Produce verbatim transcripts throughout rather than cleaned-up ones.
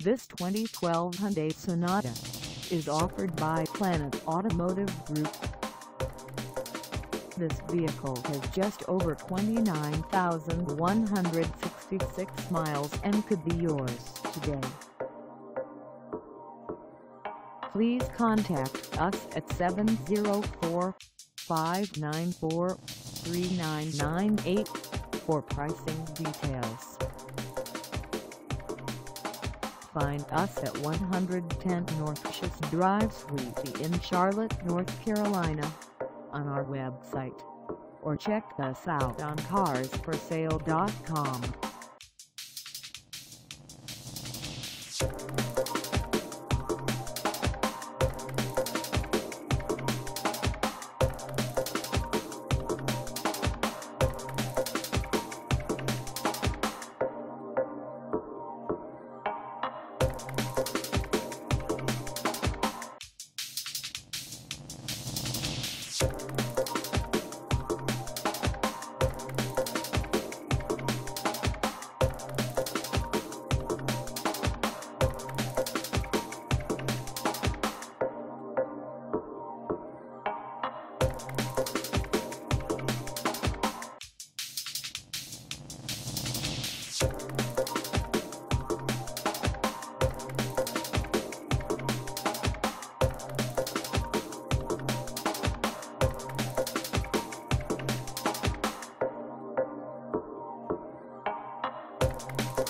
This twenty twelve Hyundai Sonata is offered by Planet Automotive Group. This vehicle has just over twenty-nine thousand one hundred sixty-six miles and could be yours today. Please contact us at seven zero four, five nine four, three nine nine eight for pricing details. Find us at one ten Northchase Drive Suite in Charlotte, North Carolina, on our website, or check us out on cars for sale dot com.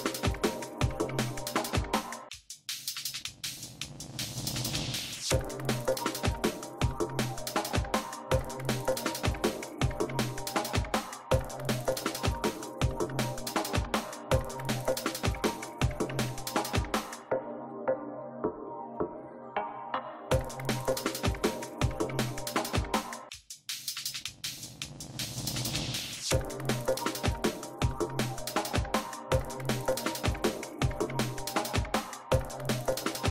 You